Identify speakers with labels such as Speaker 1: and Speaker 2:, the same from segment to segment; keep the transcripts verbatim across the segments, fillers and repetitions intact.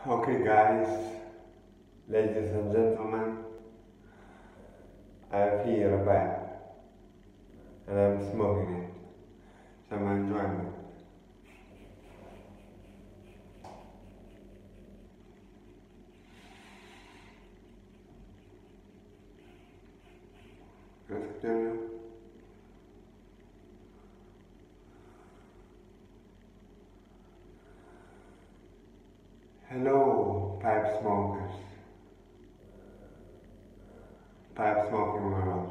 Speaker 1: Okay guys, ladies and gentlemen, I have here a pipe and I'm smoking it, so I'm enjoying it. Let's continue. Hello, pipe smokers, pipe smoking world.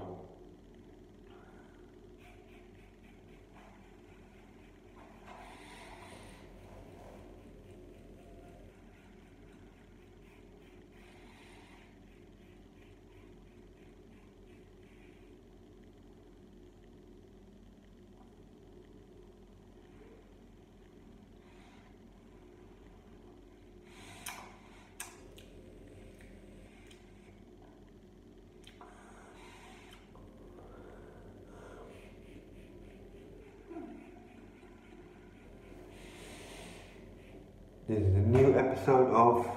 Speaker 1: This is a new episode of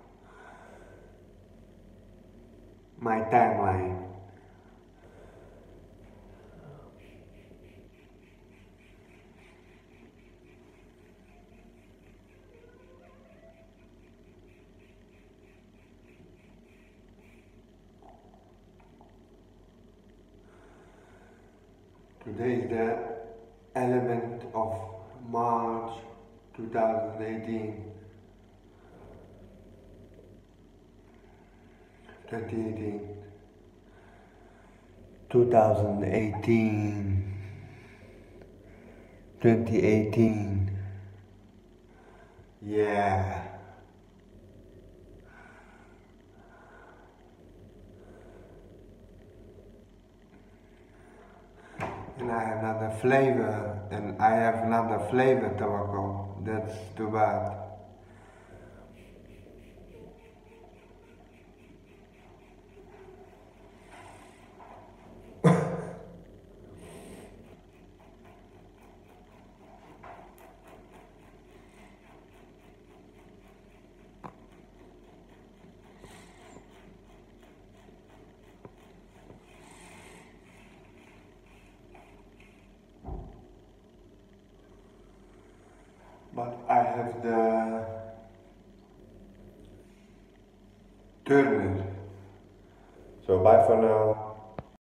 Speaker 1: my timeline. Today is the eleventh of March two thousand eighteen. twenty eighteen. twenty eighteen. twenty eighteen. Yeah. And I have another flavor, and I have another flavor tobacco. That's too bad. But I have the Turner. So bye for now.